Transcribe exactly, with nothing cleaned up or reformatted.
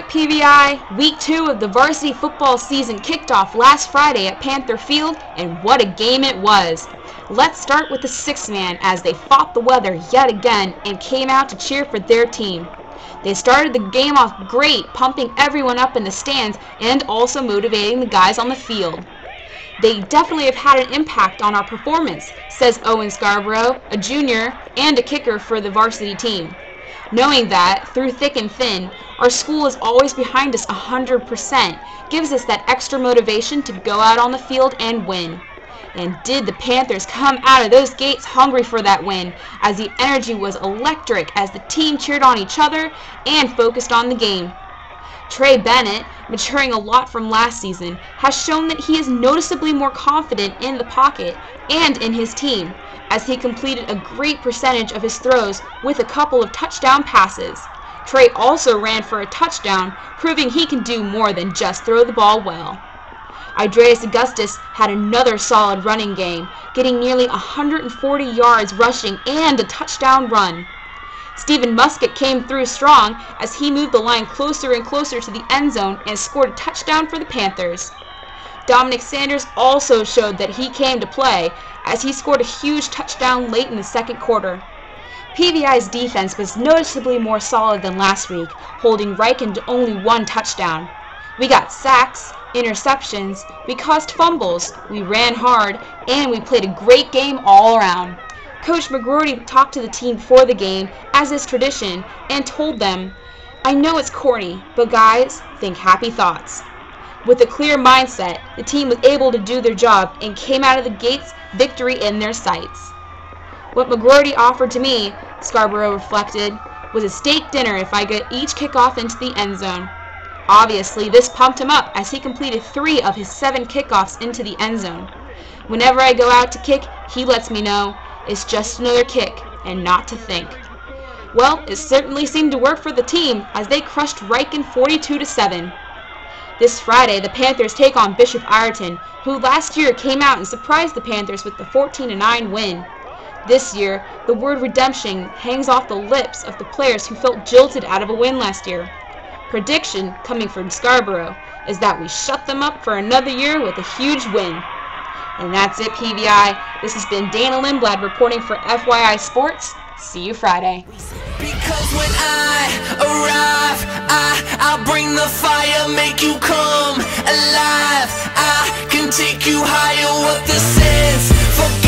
Alright P V I, week two of the varsity football season kicked off last Friday at Panther Field, and what a game it was. Let's start with the sixth man as they fought the weather yet again and came out to cheer for their team. They started the game off great, pumping everyone up in the stands and also motivating the guys on the field. They definitely have had an impact on our performance, says Owen Scarborough, a junior and a kicker for the varsity team. Knowing that, through thick and thin, our school is always behind us one hundred percent gives us that extra motivation to go out on the field and win. And did the Panthers come out of those gates hungry for that win, as the energy was electric as the team cheered on each other and focused on the game. Trey Bennett, maturing a lot from last season, has shown that he is noticeably more confident in the pocket and in his team, as he completed a great percentage of his throws with a couple of touchdown passes. Trey also ran for a touchdown, proving he can do more than just throw the ball well. Idreas Augustus had another solid running game, getting nearly one hundred forty yards rushing and a touchdown run. Stephen Musket came through strong as he moved the line closer and closer to the end zone and scored a touchdown for the Panthers. Dominic Sanders also showed that he came to play as he scored a huge touchdown late in the second quarter. P V I's defense was noticeably more solid than last week, holding Riken to only one touchdown. We got sacks, interceptions, we caused fumbles, we ran hard, and we played a great game all around. Coach McGroarty talked to the team before the game, as is tradition, and told them, "I know it's corny, but guys, think happy thoughts." With a clear mindset, the team was able to do their job and came out of the gates victory in their sights. What McGroarty offered to me, Scarborough reflected, was a steak dinner if I get each kickoff into the end zone. Obviously, this pumped him up as he completed three of his seven kickoffs into the end zone. Whenever I go out to kick, he lets me know it's just another kick and not to think. Well, it certainly seemed to work for the team as they crushed Riken forty-two to seven. This Friday, the Panthers take on Bishop Ireton, who last year came out and surprised the Panthers with the fourteen to nine win. This year, the word redemption hangs off the lips of the players who felt jilted out of a win last year. Prediction, coming from Scarborough, is that we shut them up for another year with a huge win. And that's it, P V I. This has been Dana Lindblad reporting for F Y I Sports. See you Friday. Because when I arrive, I, I'll bring the fire, make you come alive. I can take you higher, what this is. Forget